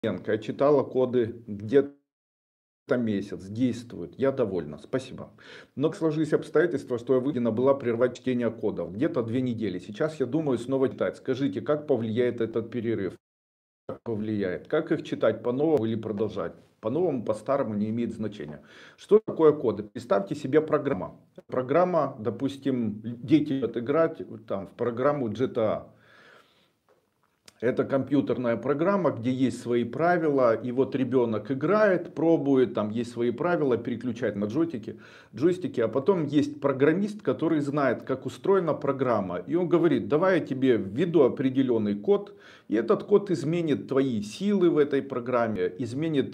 Я читала коды где-то месяц, действует, я довольна, спасибо. Но сложились обстоятельства, что я вынуждена была прервать чтение кодов где-то 2 недели. Сейчас я думаю снова читать. Скажите, как повлияет этот перерыв? Как повлияет? Как их читать по-новому или продолжать? По-новому, по-старому не имеет значения. Что такое коды? Представьте себе программа. Программа, допустим, дети любят играть там, в программу GTA. Это компьютерная программа, где есть свои правила, и вот ребенок играет, пробует, там есть свои правила, переключает на джойстики, а потом есть программист, который знает, как устроена программа, и он говорит: давай я тебе введу определенный код, и этот код изменит твои силы в этой программе, изменит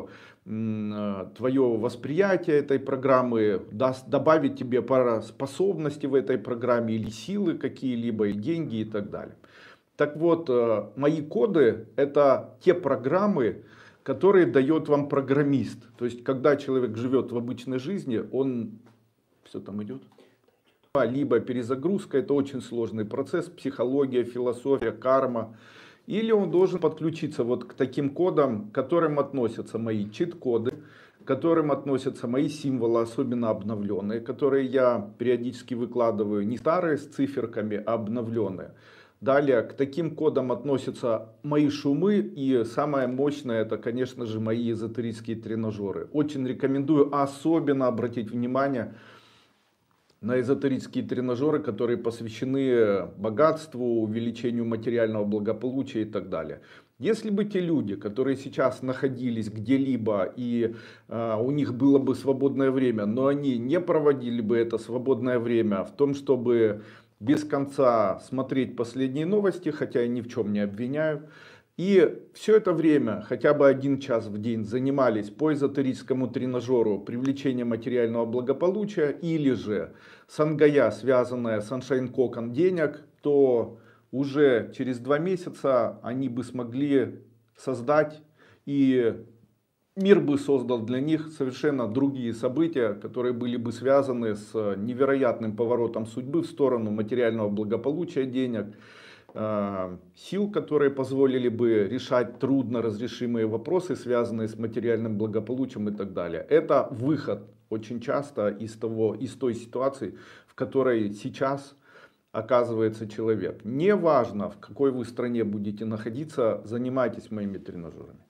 твое восприятие этой программы, добавит тебе пара способностей в этой программе, или силы какие-либо, и деньги и так далее. Так вот, мои коды — это те программы, которые дает вам программист. То есть, когда человек живет в обычной жизни, он, все там идет, либо перезагрузка — это очень сложный процесс, психология, философия, карма. Или он должен подключиться вот к таким кодам, к которым относятся мои чит-коды, к которым относятся мои символы, особенно обновленные, которые я периодически выкладываю, не старые с циферками, а обновленные. Далее к таким кодам относятся мои шумы, и самое мощное — это, конечно же, мои эзотерические тренажеры. Очень рекомендую особенно обратить внимание на эзотерические тренажеры, которые посвящены богатству, увеличению материального благополучия и так далее. Если бы те люди, которые сейчас находились где-либо, и у них было бы свободное время, но они не проводили бы это свободное время в том, чтобы без конца смотреть последние новости, хотя я ни в чем не обвиняю, и все это время, хотя бы 1 час в день, занимались по эзотерическому тренажеру привлечения материального благополучия, или же сангая, связанная с Sunshine Кокон денег, то уже через 2 месяца они бы смогли создать, и мир бы создал для них совершенно другие события, которые были бы связаны с невероятным поворотом судьбы в сторону материального благополучия, денег, сил, которые позволили бы решать трудно разрешимые вопросы, связанные с материальным благополучием и так далее. Это выход очень часто из той ситуации, в которой сейчас оказывается человек. Неважно, в какой вы стране будете находиться, занимайтесь моими тренажерами.